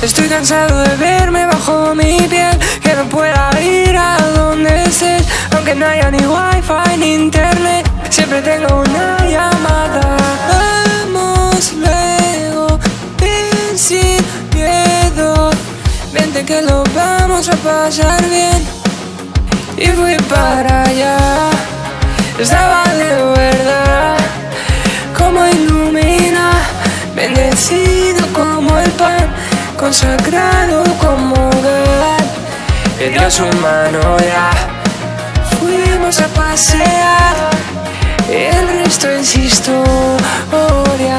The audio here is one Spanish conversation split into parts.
Estoy cansado de verme bajo mi piel, que no pueda ir a donde estés, aunque no haya ni wifi ni internet, siempre tengo una llamada. Vamos luego, ven sin miedo, vente que lo vamos a pasar bien. Y fui para allá, estaba de verdad, como ilumina, bendecido como el pan, consagrado como hogar, que dio su mano ya. Fuimos a pasear, el resto es historia.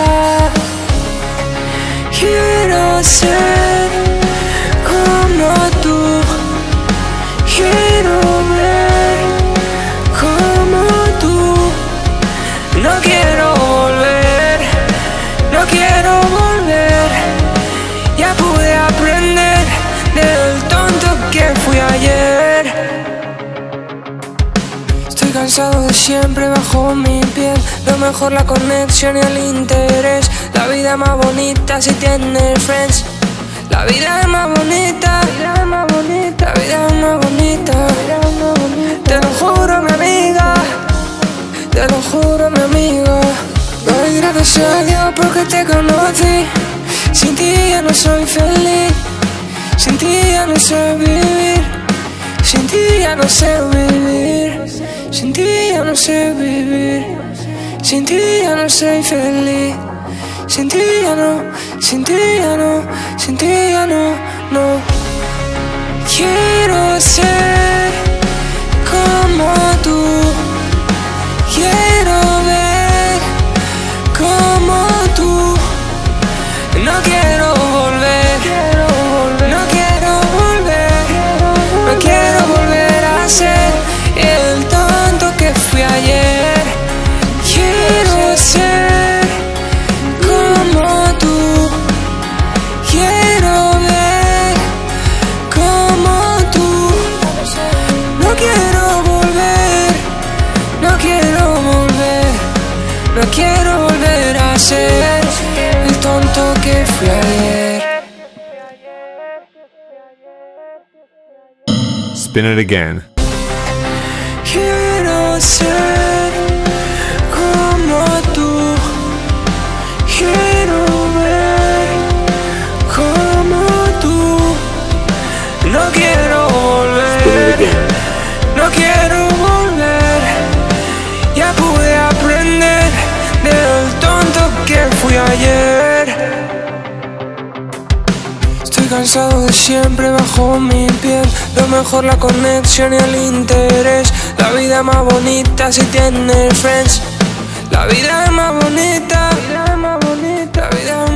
Quiero ser como tú, quiero ver como tú. No quiero volver, no quiero volver. Ya pude aprender del tonto que fui ayer. Estoy cansado de siempre bajo mi piel, lo mejor la conexión y el interés. La vida es más bonita si tienes friends. La vida es más bonita, la vida es más bonita. Te lo juro, mi amiga, te lo juro, mi amiga. Doy gracias a Dios porque te conocí. Sin ti ya no soy feliz, sin ti ya no sé vivir, sin ti ya no sé vivir, sin ti ya no sé vivir, sin ti ya no soy feliz, sin ti ya no, sin ti ya no, sin ti ya no, no. Quiero ser como tú, quiero ver como tú. No quiero volver, no quiero volver, no quiero volver a ser el tonto que fui ayer. Quiero ser como tú, quiero ver como tú. No quiero volver, no quiero volver, no quiero volver a ser el tonto que fui ayer. Spin it again. Quiero ser como tú, quiero ver como tú. No quiero volver, no quiero volver. Ya pude aprender del tonto que fui ayer. Estoy cansado de siempre bajo mi piel, lo mejor la conexión y el interés. La vida es más bonita si tienes friends. La vida es más bonita, la vida es más bonita, la vida es